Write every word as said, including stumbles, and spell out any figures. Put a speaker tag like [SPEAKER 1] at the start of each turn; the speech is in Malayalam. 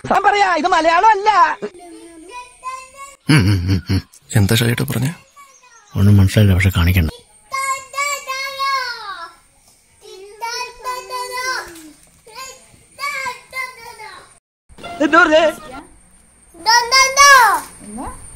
[SPEAKER 1] പറയാ ഇത് മലയാളം അല്ല.
[SPEAKER 2] എന്താ ഷൈട്ട് പറഞ്ഞ
[SPEAKER 3] ഒന്നും മനസ്സിലായില്ല, പക്ഷെ കാണിക്കണ്ട.
[SPEAKER 1] എന്തോ